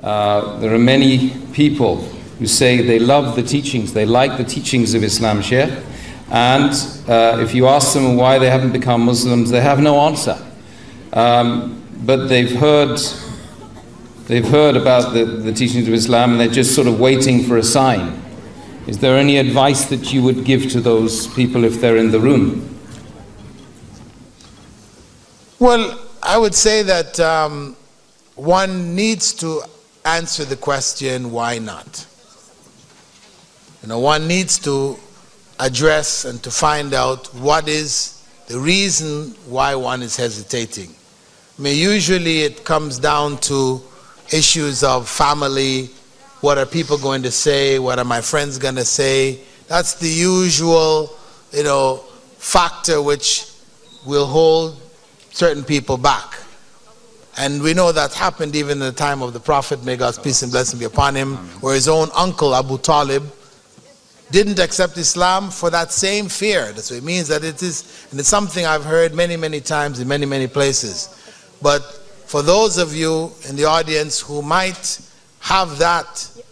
There are many people who say they love the teachings, they like the teachings of Islam, Sheikh, and if you ask them why they haven't become Muslims, they have no answer. But they've heard about the teachings of Islam, and they're just sort of waiting for a sign. Is there any advice that you would give to those people if they're in the room? Well, I would say that one needs to answer the question, why not? You know, one needs to address and to find out what is the reason why one is hesitating. I mean, usually it comes down to issues of family. What are people going to say? What are my friends going to say? That's the usual, you know, factor which will hold certain people back. And we know that happened even in the time of the Prophet, may God's peace and blessing be upon him, where his own uncle Abu Talib didn't accept Islam for that same fear. So it means that it is, and it's something I've heard many, many times in many, many places. But for those of you in the audience who might have that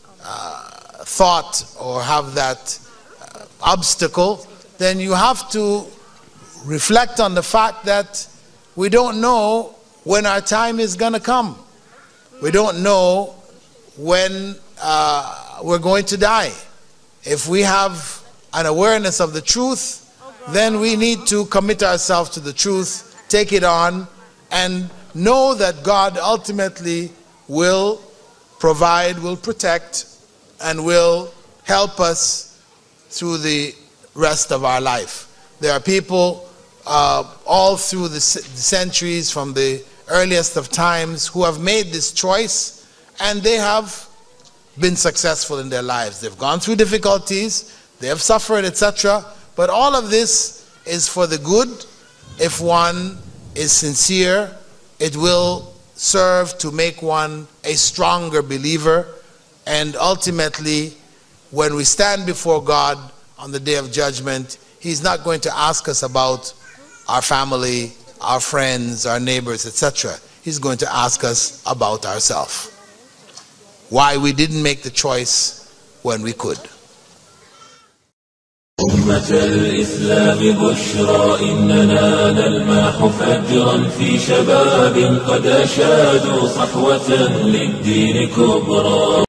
thought or have that obstacle, then you have to reflect on the fact that we don't know when our time is going to come. We don't know when we're going to die. If we have an awareness of the truth, then we need to commit ourselves to the truth, take it on, and know that God ultimately will provide, will protect, and will help us through the rest of our life. There are people all through the centuries, from the earliest of times, who have made this choice, and they have been successful in their lives. They've gone through difficulties, they have suffered, etc. But all of this is for the good. If one is sincere, it will serve to make one a stronger believer. And ultimately, when we stand before God on the day of judgment, He's not going to ask us about our family, our friends, our neighbors, etc. He's going to ask us about ourselves. Why we didn't make the choice when we could. أمة الإسلام بشرى إننا نلمح فجرا في شباب قد أشادوا صحوة للدين كبرى.